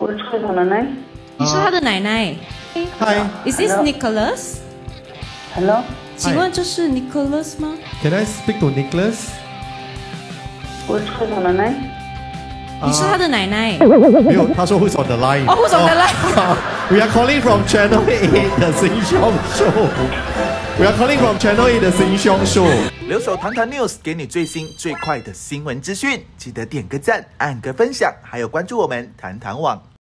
我是他奶奶。 你是他的奶奶。 Hi. Is this Nicholas? Hello. 请问这是 Nicholas 吗？ Can I speak to Nicholas? 我是他奶奶。 你是他的奶奶。 没有，他说 Who's on the line? 哦，Who's on the line? We are calling from Channel 8 的新凶 Show. We are calling from Channel 8的新凶 Show. 留守谈谈 News 给你最新最快的新闻资讯，记得点个赞、按个分享，还有关注我们谈谈网。